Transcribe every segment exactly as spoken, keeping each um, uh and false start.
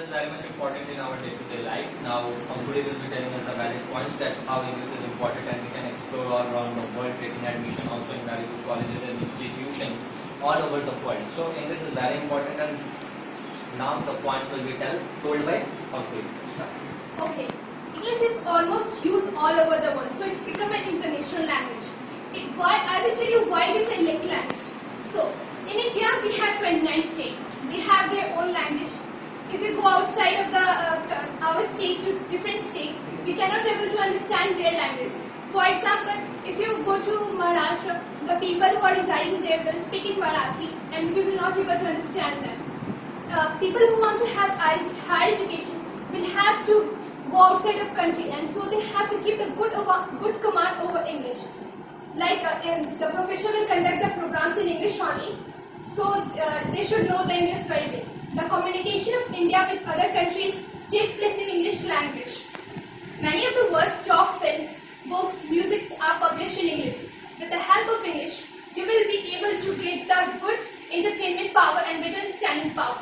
is very much important in our day-to-day life. Now, Ankur will be telling us the valid points that how English is important, and we can explore all around the world, getting admission also in very good colleges and institutions all over the world. So, English is very important, and now the points will be tell, told by Ankur. Okay, English is almost used all over the world, so it's become an international language. It, why, I will tell you why it is a linked language. So, in India, we have twenty-nine states. They have their own language. If we go outside of the uh, our state to different state, we cannot able to understand their language. For example, if you go to Maharashtra, the people who are residing there will speak in Marathi, and we will not able to understand them. Uh, people who want to have higher education will have to go outside of country, and so they have to keep the good over, good command over English. Like uh, the professor will conduct the programs in English only, so uh, they should know the English very well. The communication of India with other countries take place in English language. Many of the world's top films, books, musics are published in English. With the help of English, you will be able to get the good entertainment power and better understanding power.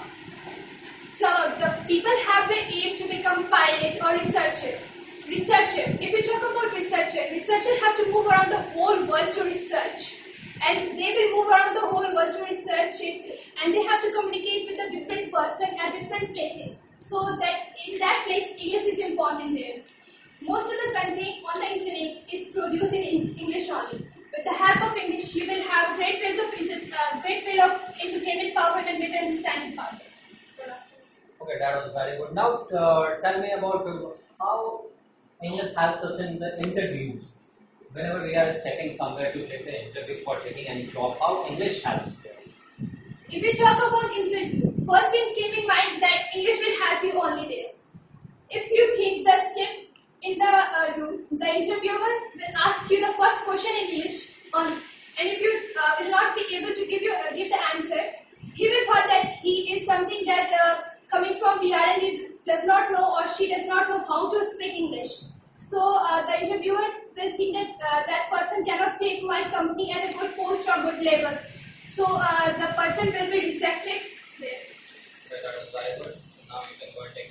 So the people have the aim to become pilot or researcher. Researcher. If we talk about researcher, researchers have to move around the whole world to research. And they will move around the whole world to research it, and they have to communicate with a different person at different places. So that in that place, English is important there. Most of the content on the internet is produced in English only. With the help of English, you will have great wealth of uh, great wealth of entertainment power and better understanding power. So, okay, that was very good. Now, uh, tell me about uh, how English helps us in the interviews. Whenever we are stepping somewhere to take the interview for taking any job, how English helps there? If you talk about interview, first thing keep in mind that English will help you only there. If you take the step in the uh, room, the interviewer will ask you the first question in English only. And if you uh, will not be able to give you uh, give the answer, he will thought that he is something that uh, coming from Bihar and he does not know or she does not know how to speak English. So uh, the interviewer will think that uh, that person cannot take my company at a good post or good level. So uh, the person will be rejected there. Okay, that was very good.